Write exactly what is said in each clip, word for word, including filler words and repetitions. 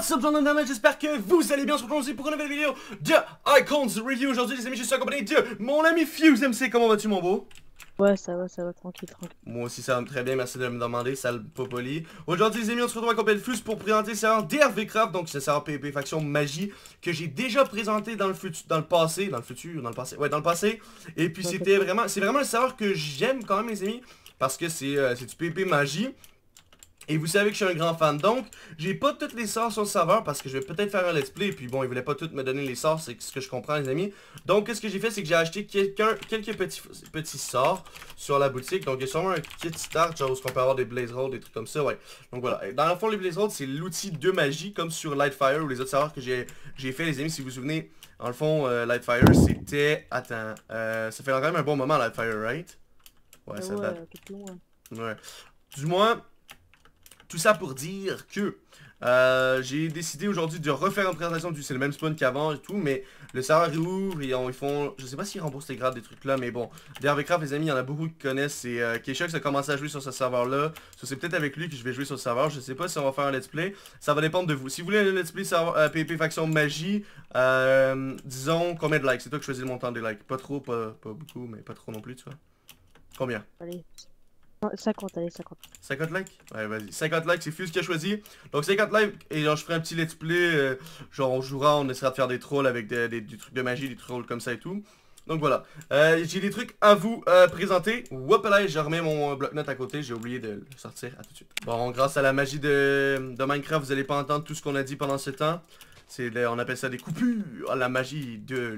What's up, Jordan Damage, j'espère que vous allez bien. On se retrouve aussi pour une nouvelle vidéo de Icons Review. Aujourd'hui les amis, je suis accompagné de mon ami Fuse M C. Comment vas-tu mon beau? Ouais, ça va, ça va, tranquille, tranquille. Moi aussi ça va très bien, merci de me demander, sale popoli. Aujourd'hui les amis, on se retrouve accompagné de Fuse pour présenter le serveur D R V Craft. Donc c'est le serveur PvP Faction Magie que j'ai déjà présenté dans le futur, dans le passé, dans le futur, dans le passé, ouais dans le passé. Et puis c'était vraiment, c'est vraiment un serveur que j'aime quand même les amis, parce que c'est euh, du PvP Magie. Et vous savez que je suis un grand fan, donc j'ai pas toutes les sorts sur le serveur parce que je vais peut-être faire un let's play. Et puis bon, ils voulaient pas toutes me donner les sorts, c'est ce que je comprends les amis. Donc qu'est-ce que j'ai fait, c'est que j'ai acheté quelqu'un, quelques petits, petits sorts sur la boutique. Donc il y a sûrement un kit start, genre où on peut avoir des blaze rolls, des trucs comme ça, ouais. Donc voilà, et dans le fond les blaze rolls c'est l'outil de magie comme sur Lightfire ou les autres serveurs que j'ai fait les amis. Si vous vous souvenez, dans le fond euh, Lightfire c'était, attends, euh, ça fait quand même un bon moment Lightfire, right? Ouais, ça date. Ouais, du moins... Tout ça pour dire que euh, j'ai décidé aujourd'hui de refaire une présentation du c'est le même spawn qu'avant et tout, mais le serveur réouvre et on, ils font, je sais pas s'ils remboursent les grades des trucs là, mais bon, D R V Craft les amis, il y en a beaucoup qui connaissent, c'est euh, Keisha qui a commencé à jouer sur ce serveur là, so, c'est peut-être avec lui que je vais jouer sur le serveur, je sais pas si on va faire un let's play, ça va dépendre de vous. Si vous voulez un let's play serveur, euh, PvP Faction Magie, euh, disons combien de likes, c'est toi qui choisis le montant des likes, pas trop, pas, pas beaucoup, mais pas trop non plus tu vois. Combien? Allez. cinquante, allez, cinquante. cinquante likes? Ouais, vas-y. cinquante likes, c'est Fuse qui a choisi. Donc cinquante likes, et genre je ferai un petit let's play. Euh, genre on jouera, on essaiera de faire des trolls avec des, des, des trucs de magie, des trolls comme ça et tout. Donc voilà. Euh, j'ai des trucs à vous euh, présenter. Hop là, je remets mon bloc-notes à côté. J'ai oublié de le sortir. À tout de suite. Bon, grâce à la magie de, de Minecraft, vous allez pas entendre tout ce qu'on a dit pendant ce temps. C'est, on appelle ça des coupures. La magie de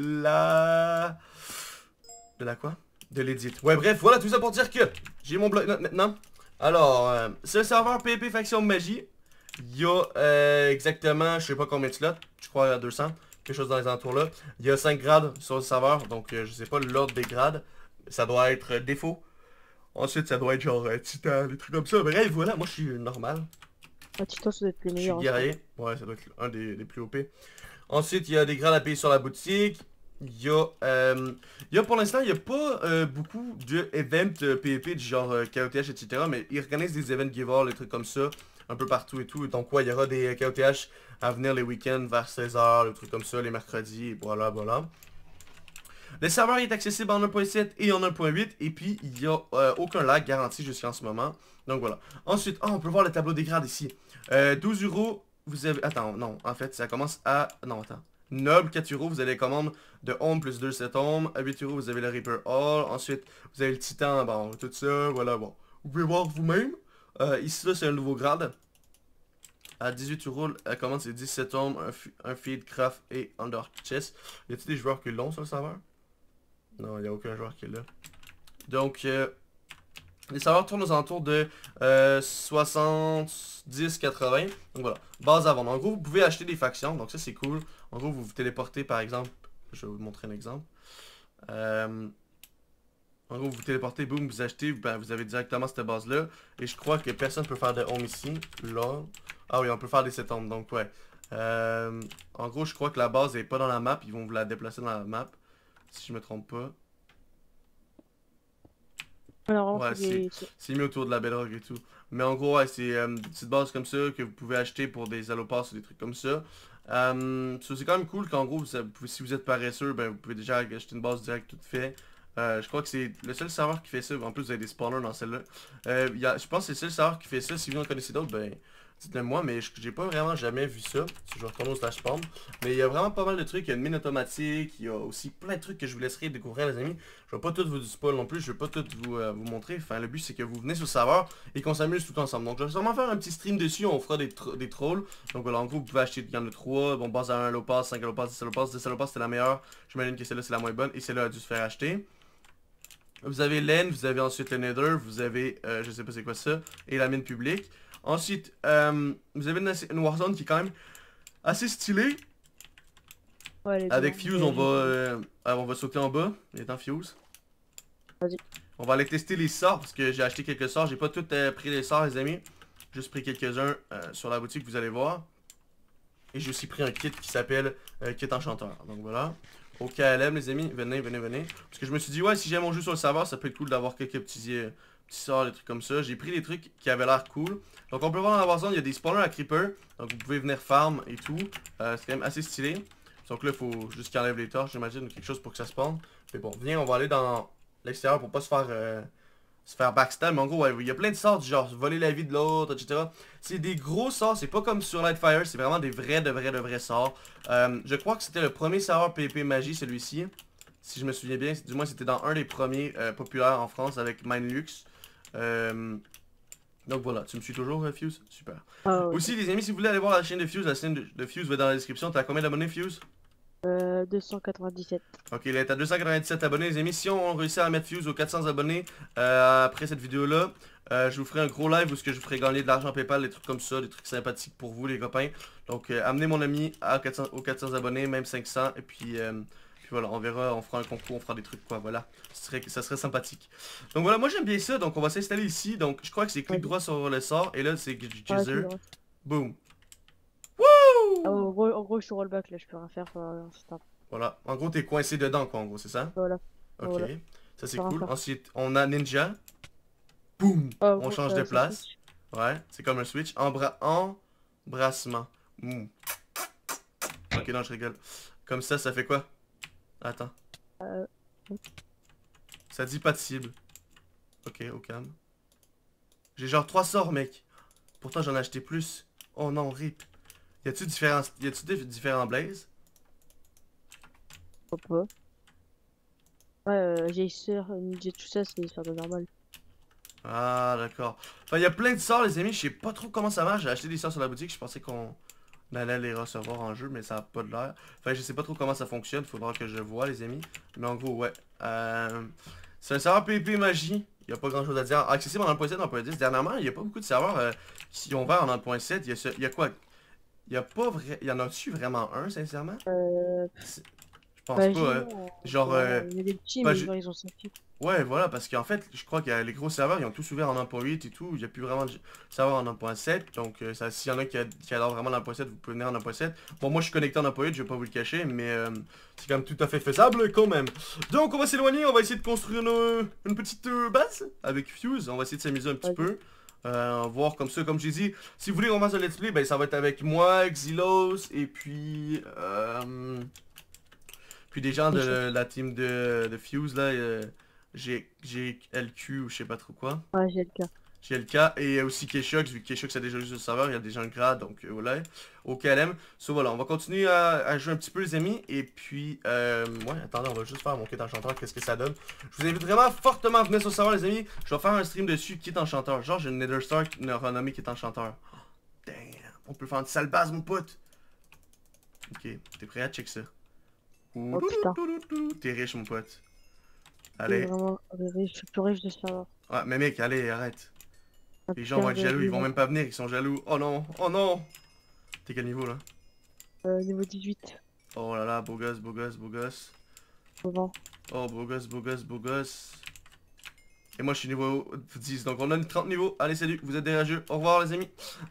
la... De la quoi? De l'édit. Ouais, bref, voilà tout ça pour dire que j'ai mon bloc-notes maintenant. Alors, euh, c'est le serveur PvP Faction Magie. Il y a euh, exactement, je sais pas combien de slots, je crois à deux cents, quelque chose dans les entours là. Il y a cinq grades sur le serveur, donc euh, je sais pas l'ordre des grades. Ça doit être euh, défaut. Ensuite, ça doit être genre euh, titan, des trucs comme ça. Bref, voilà, moi je suis normal. Ah, titan, ça doit être les meilleurs. Je suis guerrier. Ouais, ça doit être un des, des plus O P. Ensuite, il y a des grades à payer sur la boutique. Il y a, euh, il y a pour l'instant, il n'y a pas euh, beaucoup de events euh, PvP du genre euh, K O T H, et cetera. Mais ils organisent des events give-all, des trucs comme ça, un peu partout et tout. Donc ouais, il y aura des K O T H à venir les week-ends vers seize heures, des trucs comme ça, les mercredis, et voilà, voilà. Le serveur est accessible en un point sept et en un point huit. Et puis, il n'y a euh, aucun lag garanti jusqu'en ce moment. Donc voilà. Ensuite, oh, on peut voir le tableau des grades ici. Euh, douze euros, vous avez... Attends, non, en fait, ça commence à... Non, attends. Noble, quatre euros, vous avez les commandes de Home plus deux sept Home. À huit euros, vous avez le Reaper Hall. Ensuite, vous avez le Titan, bon, tout ça, voilà, bon. Vous pouvez voir vous-même. Euh, ici, là, c'est un nouveau grade. À dix-huit euros, la commande, c'est dix-sept Home, un, un Feed, Craft et Under Chest. Y a-t-il des joueurs qui l'ont sur le serveur? Non, il n'y a aucun joueur qui l'a. Donc, euh, les serveurs tournent aux alentours de euh, soixante-dix quatre-vingts. Donc voilà, base à vendre. En gros, vous pouvez acheter des factions, donc ça c'est cool. En gros, vous vous téléportez par exemple. Je vais vous montrer un exemple. Euh, en gros, vous vous téléportez, boum, vous achetez, ben, vous avez directement cette base-là. Et je crois que personne ne peut faire de home ici. Là. Ah oui, on peut faire des sept homes, donc ouais. Euh, en gros, je crois que la base n'est pas dans la map. Ils vont vous la déplacer dans la map. Si je me trompe pas. Alors, ouais, c'est mis autour de la bedrock et tout. Mais en gros, ouais, c'est euh, des petites bases comme ça que vous pouvez acheter pour des allopass ou des trucs comme ça. Euh, c'est quand même cool qu'en gros, vous, vous, si vous êtes paresseux, ben, vous pouvez déjà acheter une base directe toute faite. Euh, je crois que c'est le seul serveur qui fait ça. En plus, vous avez des spawners dans celle-là. Euh, je pense que c'est le seul serveur qui fait ça. Si vous en connaissez d'autres, ben... dites-le moi, mais j'ai pas vraiment jamais vu ça. Si je retourne au slash spawn. Mais il y a vraiment pas mal de trucs. Il y a une mine automatique. Il y a aussi plein de trucs que je vous laisserai découvrir, les amis. Je vais pas tout vous spoil non plus. Je vais pas tout vous, euh, vous montrer. Enfin, le but, c'est que vous venez sur le serveur et qu'on s'amuse tout ensemble. Donc, je vais sûrement faire un petit stream dessus. On fera des, tro des trolls. Donc, voilà, en gros, vous pouvez acheter. Il y en a trois. Bon, base à un allopass, cinq allopass, dix allopass. dix allopass, c'était la meilleure. J'imagine que celle-là, c'est la moins bonne. Et celle-là a dû se faire acheter. Vous avez l'En, vous avez ensuite le Nether. Vous avez, euh, je sais pas c'est quoi ça. Et la mine publique. Ensuite, euh, vous avez une, une Warzone qui est quand même assez stylée. Ouais, avec Fuse, on va, euh, on va sauter en bas. Il est en Fuse. Vas-y. On va aller tester les sorts parce que j'ai acheté quelques sorts. J'ai pas tout euh, pris les sorts, les amis. Juste pris quelques-uns euh, sur la boutique, vous allez voir. Et j'ai aussi pris un kit qui s'appelle euh, Kit Enchanteur. Donc voilà. Au K L M, les amis, venez, venez, venez. Parce que je me suis dit, ouais, si j'ai mon jeu sur le serveur, ça peut être cool d'avoir quelques petits, euh, petits sorts, des trucs comme ça. J'ai pris des trucs qui avaient l'air cool. Donc on peut voir dans la Warzone, il y a des spawners à creeper. Donc vous pouvez venir farm et tout. Euh, c'est quand même assez stylé. Donc là, il faut juste qu'il enlève les torches, j'imagine, ou quelque chose pour que ça spawn. Mais bon, viens, on va aller dans l'extérieur pour pas se faire... Euh, se faire backstab, mais en gros, ouais, il y a plein de sorts du genre voler la vie de l'autre, et cetera. C'est des gros sorts, c'est pas comme sur Lightfire, c'est vraiment des vrais, de vrais, de vrais sorts. Euh, je crois que c'était le premier serveur PvP Magie, celui-ci. Si je me souviens bien, du moins c'était dans un des premiers euh, populaires en France avec Minelux. Euh, donc voilà, tu me suis toujours, euh, Fuse? Super. Ah, ouais. Aussi, les amis, si vous voulez aller voir la chaîne de Fuse, la chaîne de, de Fuse va être dans la description. T'as combien d'abonnés, Fuse? Euh, deux cent quatre-vingt-dix-sept. Ok, là t'as deux cent quatre-vingt-dix-sept abonnés les amis. Si on réussit à mettre Fuse aux quatre cents abonnés euh, après cette vidéo là, euh, je vous ferai un gros live où ce que je vous ferai gagner de l'argent PayPal, des trucs comme ça, des trucs sympathiques pour vous les copains. Donc euh, amenez mon ami à quatre cents, aux quatre cents abonnés, même cinq cents, et puis, euh, puis voilà, on verra, on fera un concours, on fera des trucs quoi, voilà. Ça serait, ça serait sympathique. Donc voilà, moi j'aime bien ça, donc on va s'installer ici. Donc je crois que c'est clic Ouais. droit sur le sort, et là c'est Ouais, Geyser. c'est vrai. Boom. Ah, en gros, en gros, je suis rollback là, je peux rien faire. Euh, c'est un- Voilà, en gros t'es coincé dedans quoi, en gros, c'est ça? Voilà. Ok, Voilà. ça c'est Par cool. rapport. Ensuite, on a Ninja. Boum! Ah, en On gros, change ça- de ça place. switch. Ouais, c'est comme un switch. Embra embrassement. Mmh. Ok, non, je rigole. Comme ça, ça fait quoi? Attends. Euh, Ça dit pas de cible. Ok, au calme. J'ai genre trois sorts, mec. Pourtant, j'en ai acheté plus. Oh non, rip. Y a-tu différents... y a-tu des différents blazes? pourquoi pas. Ouais, euh, j'ai sœur, ninja, tout ça, c'est des sorts de normal. Ah, d'accord. Enfin, il y a plein de sorts, les amis. Je sais pas trop comment ça marche. J'ai acheté des sorts sur la boutique. Je pensais qu'on allait les recevoir en jeu, mais ça a pas de l'air. Enfin, je sais pas trop comment ça fonctionne. Faudra que je vois, les amis. Mais en gros, ouais. Euh... C'est un serveur PvP magie. Il y a pas grand chose à dire. Accessible en un point sept, en un point dix. Dernièrement, il y a pas beaucoup de serveurs euh, qui ont ouvert en un point sept. Il y a, ce... il y a quoi? Il y a pas vrai. Il y en a-tu vraiment un, sincèrement? Euh, C'est- Je pense Magie, pas. euh, non, Genre. ouais, Euh... il y a des petits, bah, mais je- genre, ils ont sorti. Ouais, voilà, parce qu'en fait, je crois que les gros serveurs, ils ont tous ouvert en un point huit et tout. Il n'y a plus vraiment de serveurs en un point sept. Donc, euh, ça, s'il y en a qui, a, qui adorent vraiment l'un point sept, vous pouvez venir en un point sept. Bon, moi, je suis connecté en un point huit, je vais pas vous le cacher, mais euh, c'est quand même tout à fait faisable quand même. Donc, on va s'éloigner, on va essayer de construire une, une petite euh, base avec Fuse. On va essayer de s'amuser un petit Ouais. peu. Euh, voir comme ça, comme j'ai dit. Si vous voulez qu'on fasse un let's play, ben, ça va être avec moi, Xilos, et puis... Euh, puis des gens de la team de, de Fuse, là... Euh, G L Q ou je sais pas trop quoi. Ouais, j'ai le cas. G L K et aussi Keshox, vu que Keshox a déjà joué sur le serveur, il y a déjà un grade, donc euh, voilà. Au K L M. So voilà, on va continuer à, à jouer un petit peu les amis. Et puis, euh, ouais, attendez, on va juste faire mon kit enchanteur, qu'est-ce que ça donne. Je vous invite vraiment fortement à venir sur le serveur les amis. Je vais faire un stream dessus, kit enchanteur. Genre j'ai une Nether Star qui est renommée kit enchanteur. Oh, damn, on peut faire une sale base mon pote. Ok, t'es prêt à check ça? Oh putain. T'es riche mon pote. C'est Allez. vraiment riche, je suis plus riche de ce serveur. Ouais, mais mec, allez, arrête. Ah, Les gens vont être putain, jaloux, ils j'ai- vont même pas venir, ils sont jaloux. Oh non, oh non. T'es quel niveau là? Euh, niveau dix-huit. Oh là là, beau gosse, beau gosse, beau gosse. Souvent. Oh, beau gosse, beau gosse, beau gosse. Et moi je suis niveau dix, donc on a trente niveaux. Allez, salut, vous êtes des rageux. Au revoir les amis.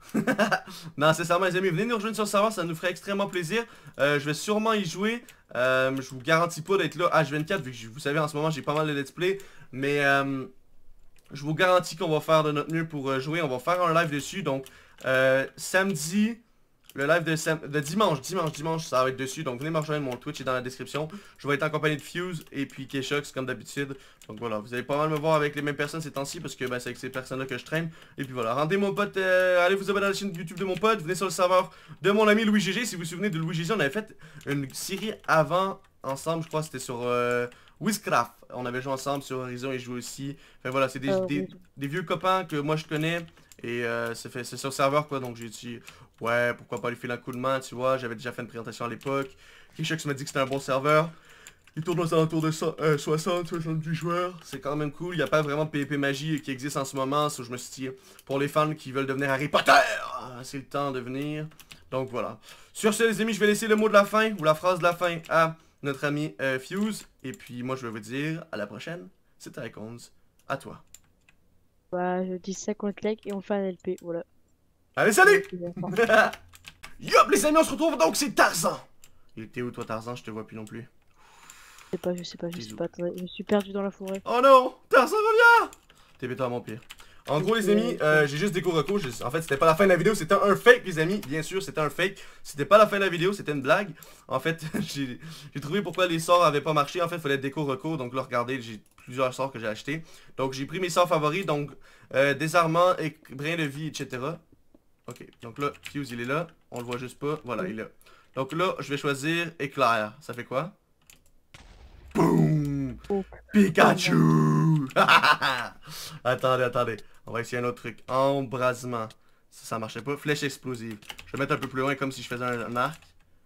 Non, sincèrement les amis, venez nous rejoindre sur le serveur, ça nous ferait extrêmement plaisir. Euh, je vais sûrement y jouer. Euh, je vous garantis pas d'être là H vingt-quatre, vu que vous savez en ce moment j'ai pas mal de let's play. Mais euh, je vous garantis qu'on va faire de notre mieux pour euh, jouer. On va faire un live dessus. Donc euh, samedi, le live de, sam de dimanche, dimanche, dimanche, ça va être dessus. Donc venez me rejoindre, mon Twitch est dans la description. Je vais être en compagnie de Fuse et puis Keshox comme d'habitude. Donc voilà, vous allez pas mal me voir avec les mêmes personnes ces temps-ci parce que ben, c'est avec ces personnes-là que je traîne. Et puis voilà, rendez mon pote, euh, allez vous abonner à la chaîne YouTube de mon pote. Venez sur le serveur de mon ami Louis G G. Si vous vous souvenez de Louis G G, on avait fait une série avant ensemble, je crois c'était sur euh, Wizcraft. On avait joué ensemble sur Horizon et joué aussi. Enfin voilà, c'est des, Euh, des, oui. des vieux copains que moi je connais. Et euh, c'est fait- c'est sur le serveur quoi, donc j'ai dit ouais, pourquoi pas lui filer un coup de main, tu vois. J'avais déjà fait une présentation à l'époque. Keshox m'a dit que c'était un bon serveur. Il tourne aux alentours de soixante soixante-dix joueurs. C'est quand même cool. Il n'y a pas vraiment de PvP magie qui existe en ce moment. So je me suis dit, pour les fans qui veulent devenir Harry Potter, ah, c'est le temps de venir. Donc voilà. Sur ce les amis, je vais laisser le mot de la fin ou la phrase de la fin à notre ami euh, Fuse. Et puis moi je vais vous dire à la prochaine. C'était Icons. À toi. Bah, je dis cinquante likes et on fait un L P, voilà. Allez, salut! Enfin, Yop les amis, on se retrouve donc, c'est Tarzan! Il était où toi Tarzan? Je te vois plus non plus. je sais pas, je sais pas, je sais Bisous. pas, attendez, je me suis perdu dans la forêt. Oh non! Tarzan revient! T P toi à mon pied. En gros les amis, euh, j'ai juste déco reco, je... en fait c'était pas la fin de la vidéo, c'était un fake les amis, bien sûr c'était un fake, c'était pas la fin de la vidéo, c'était une blague. En fait j'ai trouvé pourquoi les sorts avaient pas marché, en fait il fallait déco reco, donc là regardez j'ai plusieurs sorts que j'ai acheté. Donc j'ai pris mes sorts favoris, donc euh, désarmement, et brin de vie, et cetera. Ok, donc là Fuse il est là, on le voit juste pas, voilà il est là. Donc là je vais choisir éclair, ça fait quoi? Boum! Oh. Pikachu! Attendez, attendez. On va essayer un autre truc. Embrasement. Ça, ça marchait pas. Flèche explosive. Je vais mettre un peu plus loin comme si je faisais un, un arc.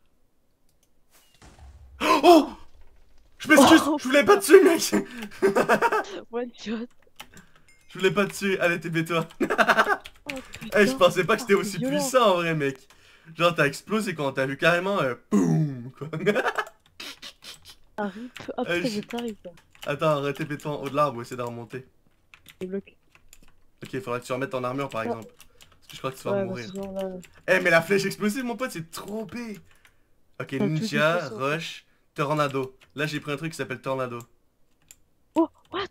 Oh! Je m'excuse! Oh, je voulais pas te tuer, mec! One shot. Je voulais pas te tuer. Allez, T P-toi. Oh, Hey, je pensais pas que c'était oh, aussi violent. puissant en vrai, mec. Genre, t'as explosé quand t'as vu carrément un boum, quoi. Arrive. Hop, Euh, ça je- t'arrive. Attends, T P-toi en haut de l'arbre ou essayer de remonter. Les blocs. Ok, il faudra que tu remettes ton armure par exemple. Parce que je crois que tu vas Ouais, bah, mourir. ce genre là. Eh mais la flèche explosive mon pote c'est trop O P. Ok tout ninja, est puissant. rush, tornado. Là j'ai pris un truc qui s'appelle tornado. Oh, what?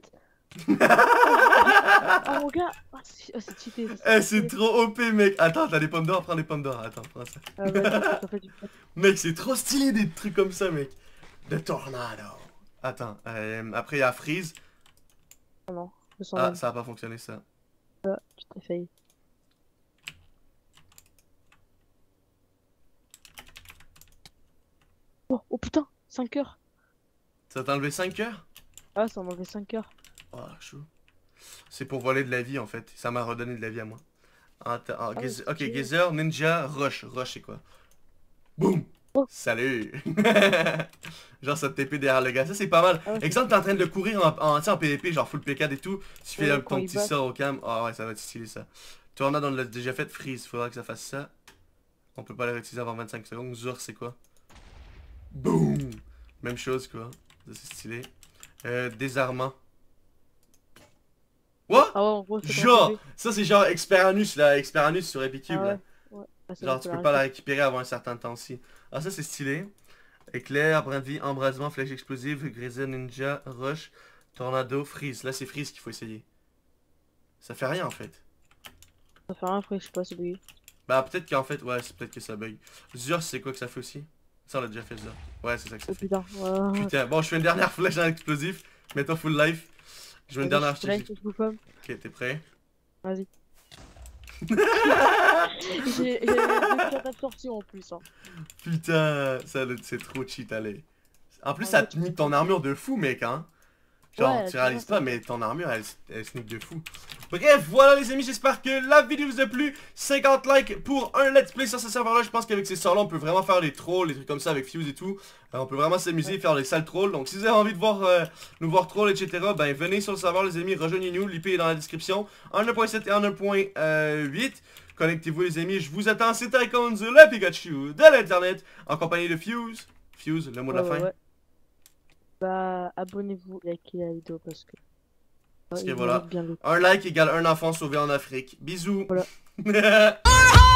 Oh mon gars. Oh, c'est oh, c'est cheaté. ça, Eh c'est c'est trop O P mec. Attends t'as des pommes d'or, prends des pommes d'or. Attends prends ça. Ah ouais, t'as fait du bien. Mec c'est trop stylé des trucs comme ça mec. De tornado. Attends, euh, après il y a freeze. Ah non, je sens Ah même. ça a pas fonctionné ça. Ah, tu t'es failli. Oh, oh putain, cinq heures. Ça t'a enlevé cinq heures? Ah, ça m'a enlevé cinq heures. Oh chaud. C'est pour voler de la vie en fait. Ça m'a redonné de la vie à moi. Attends, ah, Ah, gaze- c'est ok, stylé. Gazer, Ninja, Rush. Rush c'est quoi? Boum! Oh. Salut! Genre ça te T P derrière le gars. Ça c'est pas mal. Ah ouais, c'est Exemple, t'es en train de le courir en, en, tu sais, en P V P, genre full P quatre et tout. Tu fais Ouais, euh, quand ton il petit bat. sort au cam. Ah ouais, ça va être stylé ça. Tornade, on l'a déjà fait. Freeze, faudra que ça fasse ça. On peut pas le réutiliser avant vingt-cinq secondes. Zur, c'est quoi? Boum! Même chose quoi. Ça c'est stylé. Euh, désarmement. What? Ah ouais, en gros, c'est Genre, quand ça c'est genre Experanus là, Experanus sur Epic Cube Ah là. ouais. Ouais. Ah, c'est Genre bon, tu faut peux pas la l'arrêter. récupérer avant un certain temps aussi. Ah ça c'est stylé. Éclair, brin de vie, embrasement, flèche explosive, grisette, ninja, rush, tornado, freeze. Là c'est freeze qu'il faut essayer. Ça fait rien en fait. Ça fait rien après, je sais pas, c'est bugué. Bah peut-être qu'en fait, ouais c'est peut-être que ça bug. Zur c'est quoi que ça fait aussi? Ça on l'a déjà fait Zur. Ouais c'est ça que ça Oh fait. putain. Ouais. Putain, bon je fais une dernière flèche dans l'explosif. Mets-toi full life. Je mets une dernière Vas-y, flèche. je te pomme. Ok t'es prêt? Vas-y. J'ai j'ai deux shots d'absorption en plus. Hein. Putain, ça le- c'est trop cheat, allez. En plus, Ah ça ouais, te tu nique ton m'étonnes. armure de fou, mec, hein. Genre, Ouais, tu tu réalises vois, pas, mais ton armure, elle, elle se nique de fou. Bref, voilà les amis, j'espère que la vidéo vous a plu. cinquante likes pour un let's play sur ce serveur-là. Je pense qu'avec ces sorts-là, on peut vraiment faire des trolls, des trucs comme ça avec Fuse et tout. Euh, on peut vraiment s'amuser, Ouais. faire des sales trolls. Donc si vous avez envie de voir euh, nous voir troll, et cetera, ben venez sur le serveur, les amis, rejoignez-nous. L'I P est dans la description. En un point sept et en un point huit. Connectez-vous les amis, je vous attends. C'était Icons, le Pikachu de l'internet, en compagnie de Fuse. Fuse, le mot de Ouais, la ouais, fin. ouais. Bah, abonnez-vous, likez la vidéo parce que. Parce Ouais, que il voilà. mérite bien le. Un like égale un enfant sauvé en Afrique. Bisous. Voilà.